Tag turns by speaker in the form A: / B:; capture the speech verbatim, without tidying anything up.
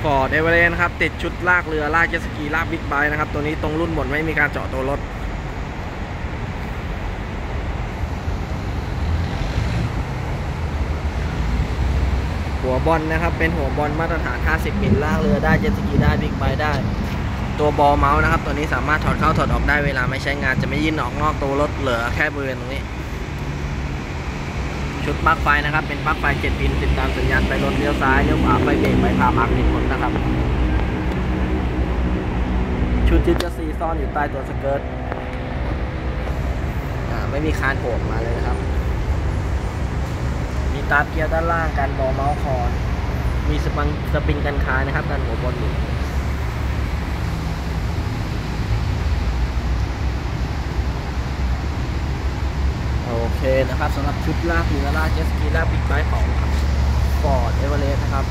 A: Ford Everest นะครับติดชุดลากเรือลากเจ็ตสกีลากบิ๊กไบค์นะครับตัวนี้ตรงรุ่นหมดไม่มีการเจาะตัวรถหัวบอลนะครับเป็นหัวบอลมาตรฐานห้าสิบมิลลากเรือได้เจ็ตสกีได้บิ๊กไบค์ได้ตัวบอลเมาส์นะครับตัวนี้สามารถถอดเข้าถอดออกได้เวลาไม่ใช้งานจะไม่ยื่นออกนอกตัวรถเหลือแค่บริเวณตรงนี้ชุดปลั๊กไฟนะครับเป็นปลั๊กไฟเจ็ดพินติดตามสัญญาณไปรถเลี้ยวซ้ายเลี้ยวขวาไฟเบรกไฟพามาร์กติดผลนะครับชุดยึดจะซีซ่อนอยู่ใต้ตัวสเกิร์ตไม่มีคานโผล่มาเลยนะครับมีตาเกียร์ด้านล่างการบอลเมาส์คอร์มีสปริงสปริงกันคายนะครับการหัวบอลหมุนโอเคนะครับสำหรับชุดลากเรือลากเจ็ตสกีลากบิ๊กไบค์ของ Ford Everest นะครับ